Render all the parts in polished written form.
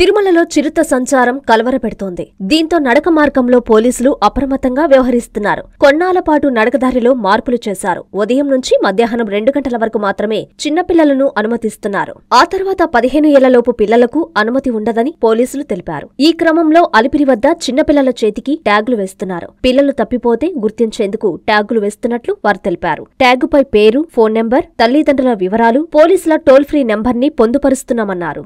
తిరుమలలో చిరుత సంచారం కలవరపెడుతోంది. దీంతో నడక మార్గంలో పోలీసులు అప్రమత్తంగా వ్యవహరిస్తున్నారు. కొన్నాళ్లపాటు నడకదారిలో మార్పులు చేశారు. ఉదయం నుంచి మధ్యాహ్నం 2 గంటల వరకు మాత్రమే చిన్నపిల్లలను అనుమతిస్తున్నారు. ఆ తర్వాత 15 ఏళ్లలోపు పిల్లలకు అనుమతి ఉండదని పోలీసులు తెలిపారు. ఈ క్రమంలో అలిపిరి వద్ద చిన్నపిల్లల చేతికి ట్యాగులు వేస్తున్నారు. పిల్లలు తప్పిపోతే గుర్తించేందుకు ట్యాగులు వేస్తున్నట్లు వారు తెలిపారు. ట్యాగుపై పేరు, ఫోన్ నెంబర్, తల్లిదండ్రుల వివరాలు, పోలీసుల టోల్ ఫ్రీ నెంబర్ని పొందుపరుస్తున్నామన్నారు.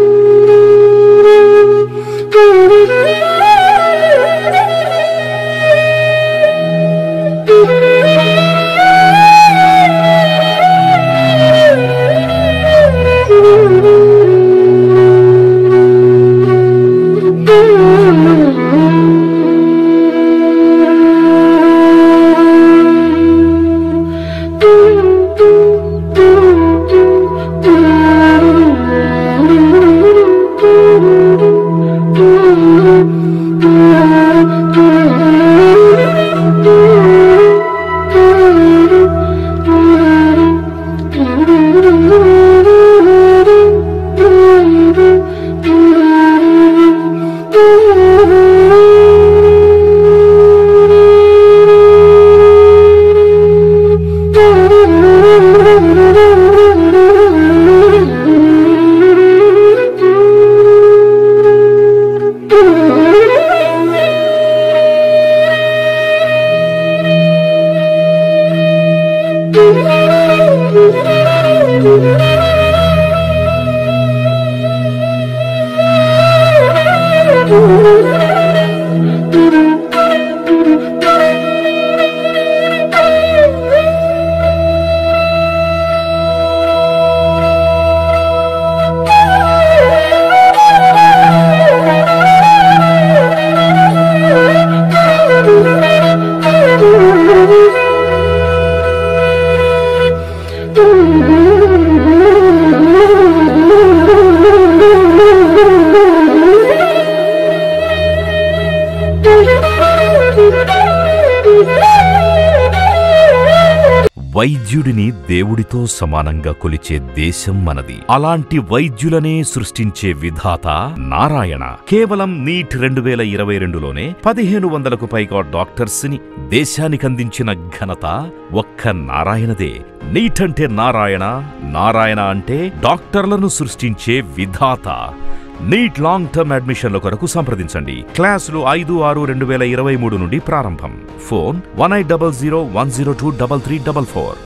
వైద్యుడిని దేవుడితో సమానంగా కొలిచే దేశం మనది. అలాంటి వైద్యులనే సృష్టించే విధాత నారాయణ. కేవలం నీట్ 2022లోనే 1500కు పైగా డాక్టర్స్ ని దేశానికందించిన ఘనత ఒక్క నారాయణదే. నీట్ అంటే నారాయణ, నారాయణ అంటే డాక్టర్లను సృష్టించే విధాత. నీట్ లాంగ్ టర్మ్ అడ్మిషన్ల కొరకు సంప్రదించండి. క్లాసులు 5-6-2023 నుండి ప్రారంభం. ఫోన్ 1800 102 3344.